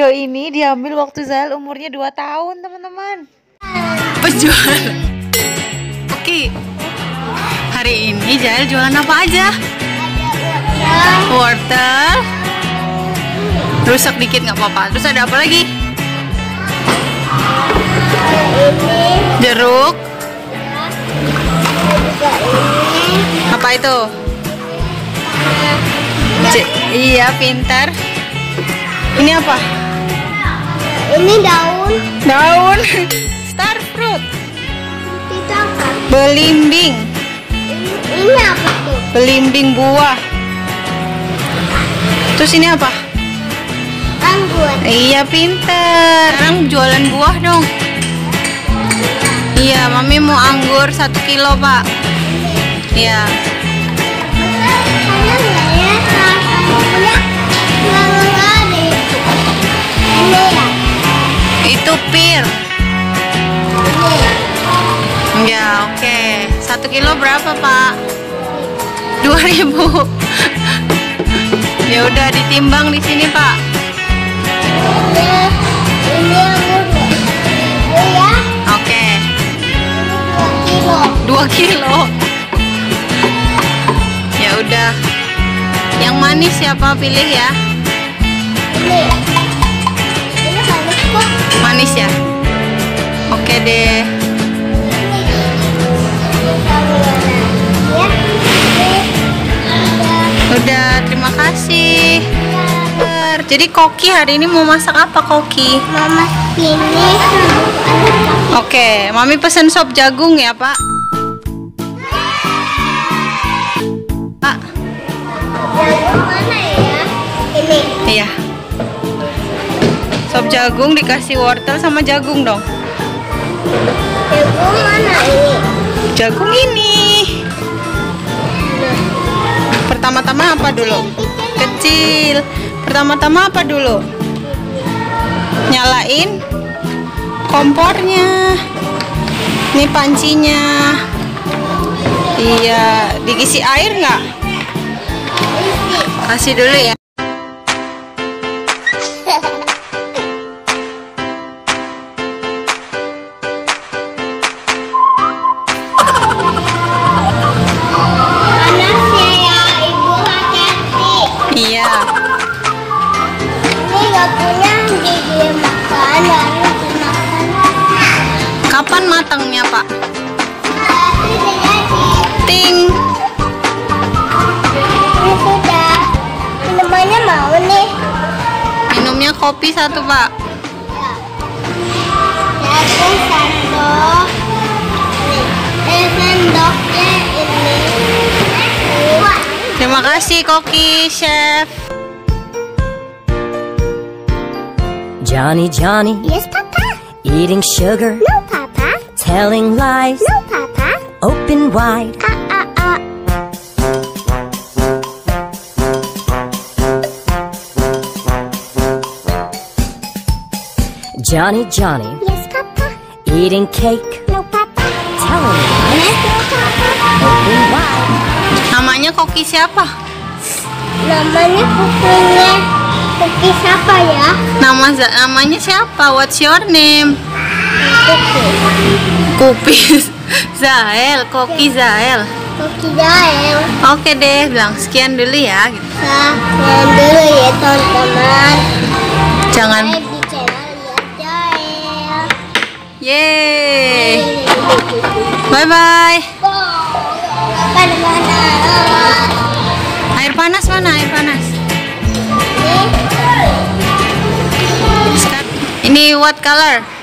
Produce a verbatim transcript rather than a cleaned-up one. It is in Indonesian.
Video ini diambil waktu Zael umurnya dua tahun, teman-teman. Penjual. Oke. Hari ini Zael jualan apa aja? Wortel. Rusak dikit nggak apa-apa. Terus ada apa lagi? Jeruk. Apa itu? C iya, pintar. Ini apa? Ini daun. Daun. Star fruit. Itu apa? Belimbing. Ini, ini apa tuh? Belimbing buah. Terus ini apa? Anggur. Iya, pintar. Sekarang jualan buah dong. Iya, Mami mau anggur satu kilo, Pak. Iya. Saya nggak ya, anggurnya nggak ada itu. Ini ya. Itu pir. Ini. Ya, oke. Satu kilo berapa, Pak? Dua ribu. Ya udah ditimbang di sini, Pak. Ini, ini anggur dua ya. Oke. Dua kilo. Dua kilo. Ya udah. Yang manis siapa pilih ya? Ini. Ini manis kok. Manis ya? Oke deh. Udah, terima kasih. Jadi Koki hari ini mau masak apa, Koki? Mama ini. Oke, Mami pesen sop jagung ya, Pak. Pak. Jagung mana ya? Ini. Iya. Sop jagung dikasih wortel sama jagung dong. Jagung mana ini? Jagung ini. Pertama-tama apa dulu? Kecil. Pertama-tama apa dulu? Nyalain kompornya. Ini pancinya. Iya, diisi air nggak? Kasih dulu ya. Panasnya ya, Ibu, hati-hati. Iya. Ini nggak punya gigi makan, harus dimakan. Kapan matangnya, Pak? Tapi udah jadi. Ting. Ini sudah. Minumannya mau nih. Minumnya kopi satu, Pak. Satu sendok. Nih, eh, sendoknya ini. Dua. Terima kasih, Koki, Chef. Johnny, Johnny, Yes, Papa. eating sugar, No, Papa. telling lies, No, Papa. open wide. Ah, ah, ah. Johnny, Johnny, Yes, Papa. eating cake, No, Papa. telling lies, No, Papa. open wide. Namanya Koki siapa? Namanya kukunya kuki siapa ya? Nama namanya siapa? What's your name? Kuki. Kupis. Zael, Koki Zael. Kuki Jael. Oke deh, bilang sekian dulu ya. Gitu. Nah, yang dulu ya teman-teman. Jangan. Saya di channel Lihat Jael. Yeay. Bye bye. Apa di mana? Air panas mana? Air panas. Ini Ini what color?